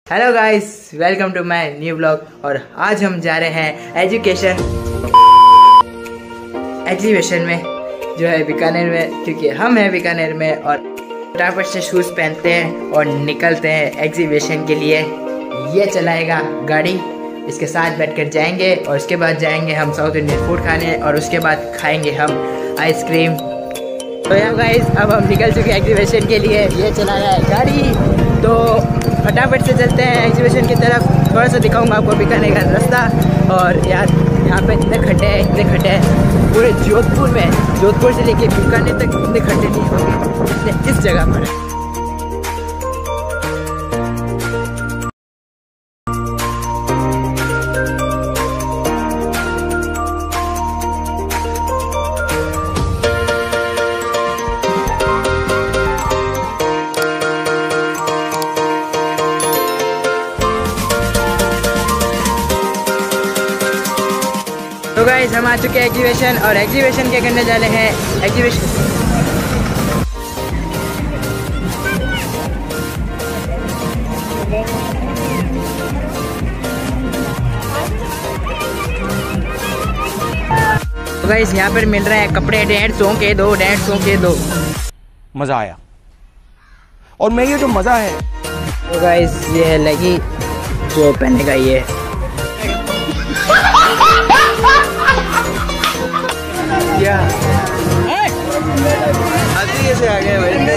Hello guys, welcome to my new blog. और आज हम जा रहे हैं एग्जीबिशन में जो है बीकानेर में, क्योंकि हम हैं बीकानेर में। और फटाफट से शूज़ पहनते हैं और निकलते हैं एग्जीबिशन के लिए। ये चलाएगा गाड़ी, इसके साथ बैठकर जाएंगे और उसके बाद जाएंगे हम साउथ इंडियन फूड खाने और उसके बाद खाएंगे हम आइसक्रीम। तो यार गाइस, अब हम निकल चुके हैं एग्जीबिशन के लिए। ये चला रहा है गाड़ी, तो फटाफट से चलते हैं एग्जीबिशन की तरफ। थोड़ा सा दिखाऊंगा आपको बीकानेर का रास्ता। और यार यहाँ पे इतने खड्डे हैं पूरे जोधपुर में, जोधपुर से लेके बीकानेर तक इतने खड्डे नहीं होंगे इस जगह पर। तो गाइस, हम आ चुके हैं एग्जीबिशन और एग्जीबिशन के करने जा रहे हैं एग्जीबिशन। तो गाइस, यहाँ पर मिल रहा है कपड़े 150 के दो, 150 के दो। मजा आया। और मैं ये जो मजा है, तो गाइस ये है लगी जो पहनेगा ये। से आ गए भाई।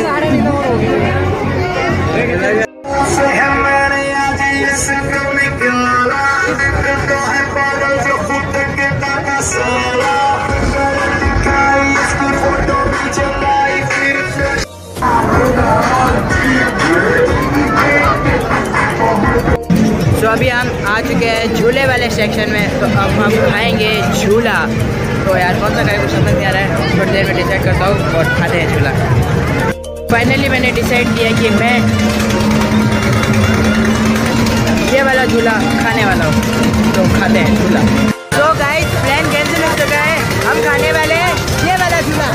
तो अभी हम आ चुके हैं झूले वाले सेक्शन में। तो अब हम खाएंगे झूला। तो यार कौन सा खाए कुछ समझ नहीं आ रहा है, थोड़ी देर में डिसाइड करता हूँ और खाते हैं झूला। फाइनली मैंने डिसाइड किया कि मैं ये वाला झूला खाने वाला हूँ, तो खाते हैं झूला। तो गाइस, प्लान कैंसिल हो चुका है, हम खाने वाले हैं ये वाला झूला।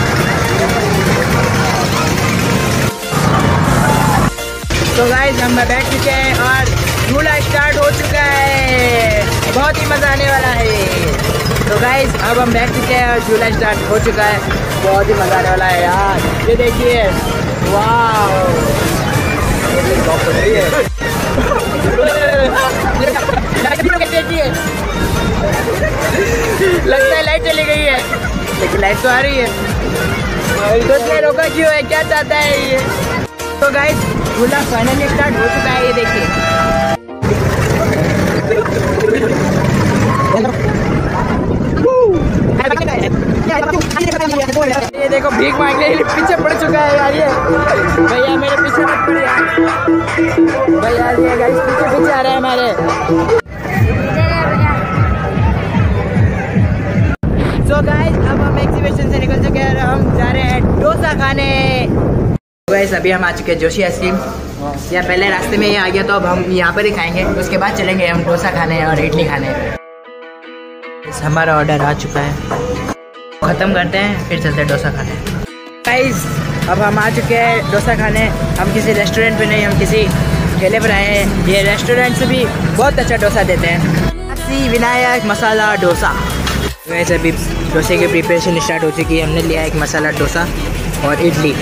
तो गाइस, हम बैठ चुके हैं और झूला स्टार्ट हो चुका है। बहुत ही मज़ा आने वाला है। तो गाइस, अब हम बैठ चुके हैं और झूला स्टार्ट हो चुका है। बहुत ही मज़ा आने वाला है यार। ये देखिए, वाह, लगता है लाइट चली गई है, लेकिन लाइट तो आ रही है। तो इसने रोका क्यों है, क्या चाहता है ये? तो गाइस, झूला फाइनली स्टार्ट हो चुका है। ये देखिए, ये देखो, भीख मांगने के लिए पीछे पड़ चुका है यार। ये भैया मेरे पीछे मत पड़े भैया, ये गाइस पीछे आ रहे हैं हमारे। सो गाइस, अब हम एग्जीबिशन से निकल चुके हैं और हम जा रहे हैं डोसा खाने। गाइस, अभी हम आ चुके हैं जोशी आइसक्रीम। या पहले रास्ते में ये आ गया, तो अब हम यहाँ पर ही खाएंगे। उसके बाद चलेंगे हम डोसा खाने और इडली खाने। हमारा ऑर्डर आ चुका है, ख़त्म करते हैं फिर चलते हैं डोसा खाने। गाइस, अब हम आ चुके हैं डोसा खाने। हम किसी रेस्टोरेंट पे नहीं, हम किसी ठेले पर आए हैं। ये रेस्टोरेंट से भी बहुत अच्छा डोसा देते हैं। श्री विनायक मसाला डोसा। वैसे अभी डोसे की प्रिपरेशन स्टार्ट हो चुकी है। हमने लिया एक मसाला डोसा और इडली।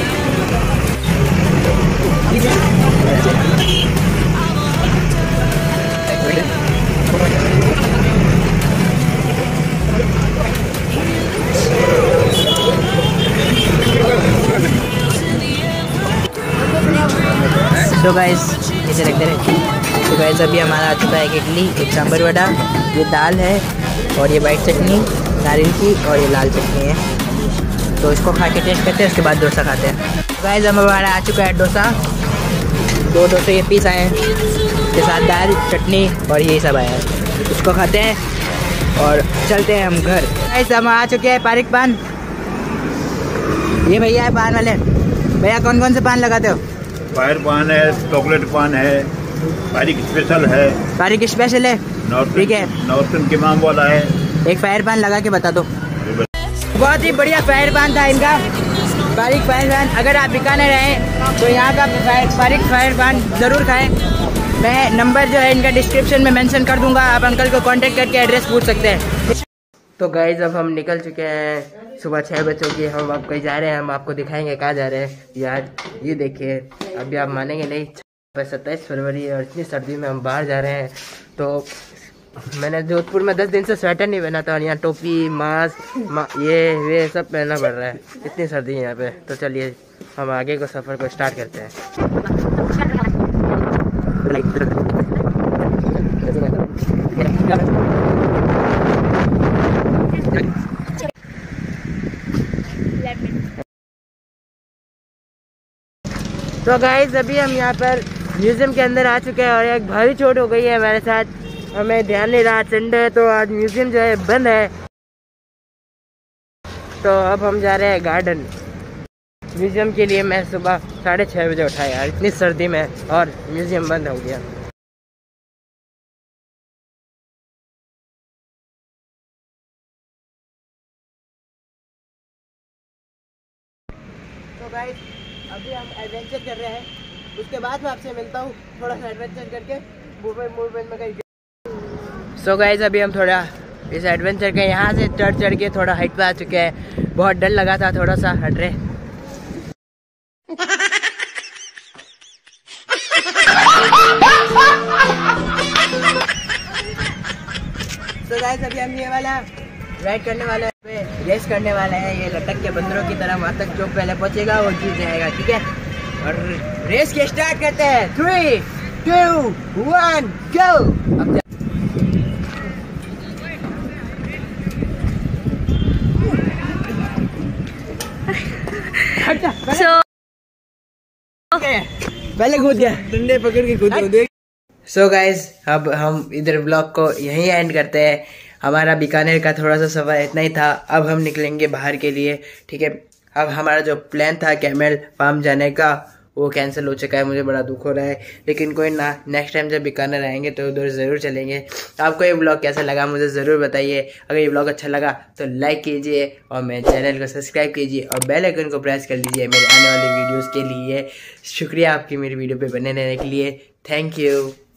तो गाइस, इसे रखते रहे। तो गाइस, अभी हमारा आ चुका है एक इडली, एक सांभर वड़ा, ये दाल है और ये वाइट चटनी नारियल की और ये लाल चटनी है। तो इसको खा के टेस्ट करते हैं, उसके बाद डोसा खाते हैं। तो गाइस, हमारा आ चुका है डोसा। 2 डोसे के पीस आए हैं, इसके साथ दाल चटनी और ये सब आया है। इसको खाते हैं और चलते हैं हम घर। गाइस, हम आ चुके हैं पारिक पान। ये भैया है पान वाले। भैया कौन कौन से पान लगाते हो? फायर पान है, चॉकलेट पान है, पारिक स्पेशल है। पारिक स्पेशल है, ठीक है। नॉर्थन के माम वाला है। एक फायर पान लगा के बता दो। बहुत ही बढ़िया फायर पान था इनका। पारिक फायर पान, अगर आप बीकानेर आए तो यहाँ का पारिक फायर पान ज़रूर खाएं। मैं नंबर जो है इनका डिस्क्रिप्शन में मेंशन कर दूंगा, आप अंकल को कांटेक्ट करके एड्रेस पूछ सकते हैं। तो गाइज अब हम निकल चुके हैं, सुबह 6 बज चुकी है, हम अब कहीं जा रहे हैं, हम आपको दिखाएंगे कहाँ जा रहे हैं यार। ये देखिए, अभी आप मानेंगे नहीं, 27 फरवरी है और इतनी सर्दी में हम बाहर जा रहे हैं। तो मैंने जोधपुर में 10 दिन से स्वेटर नहीं पहना था और यहाँ टोपी मास्क ये सब पहनना पड़ रहा है, इतनी सर्दी है यहाँ पे। तो चलिए हम आगे को सफ़र को स्टार्ट करते हैं। तो गाइस अभी हम यहाँ पर म्यूजियम के अंदर आ चुके हैं और एक भारी चोट हो गई है हमारे साथ, हमें ध्यान नहीं रहा, संडे है तो आज म्यूजियम जो है बंद है। तो अब हम जा रहे हैं गार्डन म्यूजियम के लिए। मैं सुबह 6:30 बजे उठा यार, इतनी सर्दी में, और म्यूजियम बंद हो गया। तो गाइस अभी हम एडवेंचर कर रहे हैं, उसके बाद मैं आपसे मिलता हूँ थोड़ा सा एडवेंचर करके मूवमेंट में कहीं। सो गाइस अभी हम थोड़ा इस एडवेंचर के यहाँ से चढ़ के थोड़ा हाइट पे आ चुके हैं। बहुत डर लगा था, थोड़ा सा हट रहे। तो गाइस अभी हम ये वाला राइड करने वाले हैं, रेस करने वाले हैं। ये लटक के बंदरों की तरह वहाँ तक जो पहले पहुँचेगा वो जीत जाएगा, ठीक है। और रेस के स्टार्ट करते हैं, 3, 2, 1 गो। पहले कूद गया, डंडे पकड़ के कूद। सो गाइज अब हम इधर ब्लॉग को यहीं एंड करते हैं। हमारा बीकानेर का थोड़ा सा सफ़र इतना ही था, अब हम निकलेंगे बाहर के लिए, ठीक है। अब हमारा जो प्लान था कैमल फार्म जाने का वो कैंसिल हो चुका है, मुझे बड़ा दुख हो रहा है, लेकिन कोई ना, नेक्स्ट टाइम जब बीकानेर आएंगे तो उधर ज़रूर चलेंगे। आपको ये ब्लॉग कैसा लगा मुझे ज़रूर बताइए। अगर ये ब्लॉग अच्छा लगा तो लाइक कीजिए और मेरे चैनल को सब्सक्राइब कीजिए और बेल आइकन को प्रेस कर लीजिए मेरे आने वाले वीडियोज़ के लिए। शुक्रिया आपकी मेरी वीडियो पर बने रहने के लिए, थैंक यू।